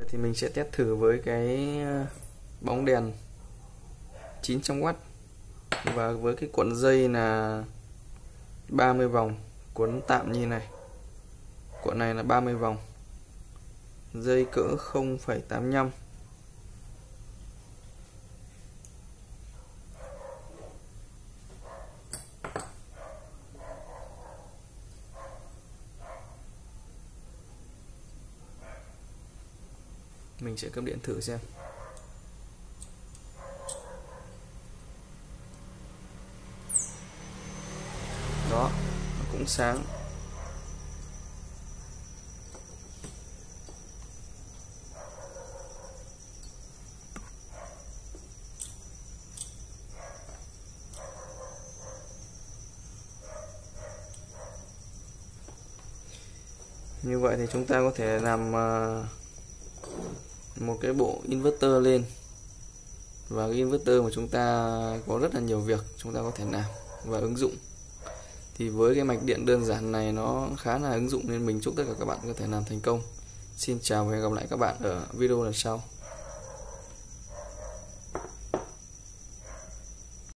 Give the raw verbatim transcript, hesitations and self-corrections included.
Thì mình sẽ test thử với cái bóng đèn chín trăm oát và với cái cuộn dây là ba mươi vòng, cuốn tạm như này. Cuộn này là ba mươi vòng, dây cỡ không phẩy tám mươi lăm. Mình sẽ cắm điện thử xem. Đó, nó cũng sáng. Như vậy thì chúng ta có thể làm một cái bộ inverter lên, và cái inverter mà chúng ta có rất là nhiều việc chúng ta có thể làm và ứng dụng. Thì với cái mạch điện đơn giản này nó khá là ứng dụng, nên mình chúc tất cả các bạn có thể làm thành công. Xin chào và hẹn gặp lại các bạn ở video lần sau.